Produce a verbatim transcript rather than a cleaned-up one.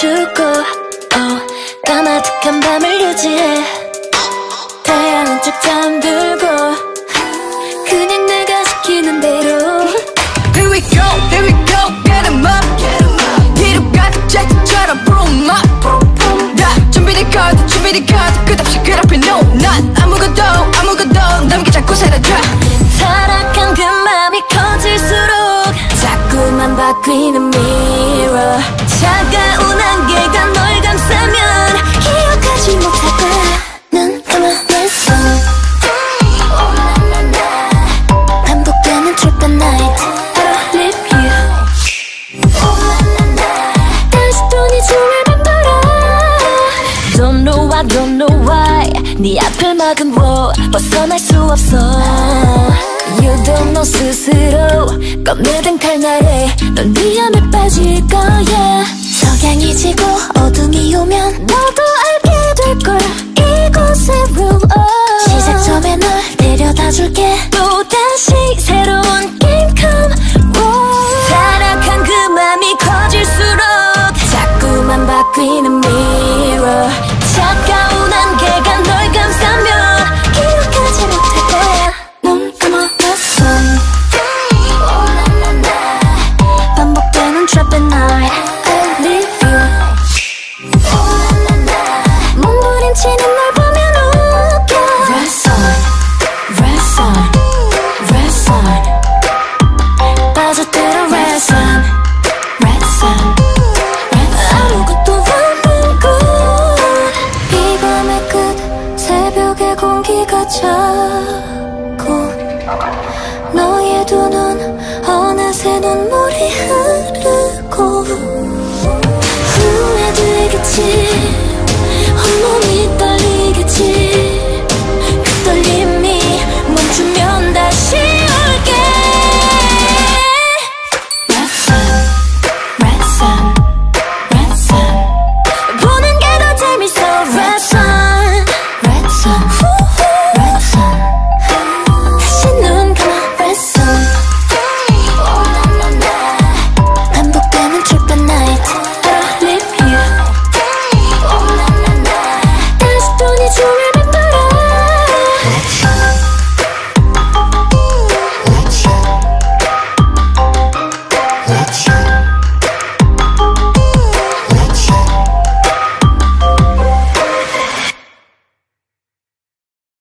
멈추고 oh, 까마득한 밤을 유지해 태양은 쭉 잠들고 그냥 내가 시키는 대로 Here we go, here we go, get 'em up 뒤로 가득 잭처럼 boom up 다 준비된 카드 준비된 카드 끝없이 그렇게 no 난 아무것도 아무것도 남기지 않고 살아가 타락한 그 맘이 커질수록 자꾸만 바뀌는 mirror 차가운 안개가 널 감싸면 기억하지 못할 거야 눈 감아냈어 반복되는 trip and night I don't leave you 다시 또 네 춤을 맴돌아 Don't know why, don't know why 네 앞을 막은 wall 벗어날 수 없어 You don't know 스스로 꺼내든 칼날에 넌 위험에 빠질 거야 석양이 지고 어둠이 오면 너도 알게 될걸 이곳의 room oh. 시작점에 널 데려다 줄게 또다시 새로운 게임 come roll 타락한 그 맘이 커질수록 자꾸만 바뀌는 mirror 차가운 안개가 널 감싸면 기억하지 못할 거야 눈 감아냈어 반복되는 trap and night I leave you 몸부림치는 널 보면 웃겨 Rest on, rest on, rest on 빠져들어 rest on, rest on 아무것도 없는 곳 이 밤의 끝 새벽의 공기가 차고 너의 두 눈 어느새 눈물이 흐르고 후회되겠지